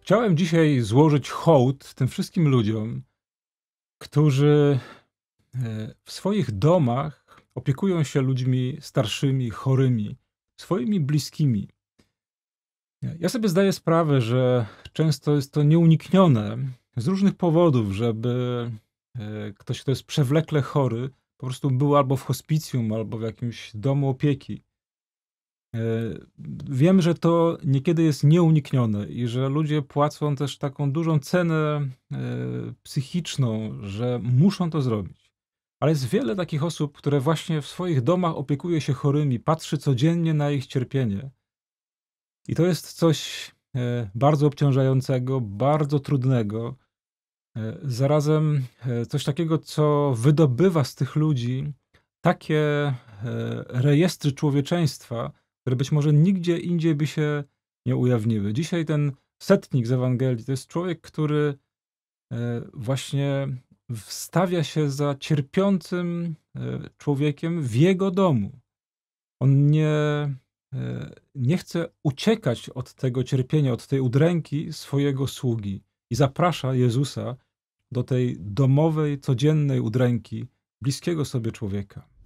Chciałem dzisiaj złożyć hołd tym wszystkim ludziom, którzy w swoich domach opiekują się ludźmi starszymi, chorymi, swoimi bliskimi. Ja sobie zdaję sprawę, że często jest to nieuniknione z różnych powodów, żeby ktoś, kto jest przewlekle chory, po prostu był albo w hospicjum, albo w jakimś domu opieki. E, Wiem, że to niekiedy jest nieuniknione i że ludzie płacą też taką dużą cenę psychiczną, że muszą to zrobić. Ale jest wiele takich osób, które właśnie w swoich domach opiekuje się chorymi, patrzy codziennie na ich cierpienie. I to jest coś bardzo obciążającego, bardzo trudnego. Zarazem coś takiego, co wydobywa z tych ludzi takie rejestry człowieczeństwa, które być może nigdzie indziej by się nie ujawniły. Dzisiaj ten setnik z Ewangelii to jest człowiek, który właśnie wstawia się za cierpiącym człowiekiem w jego domu. On nie chce uciekać od tego cierpienia, od tej udręki swojego sługi i zaprasza Jezusa do tej domowej, codziennej udręki bliskiego sobie człowieka.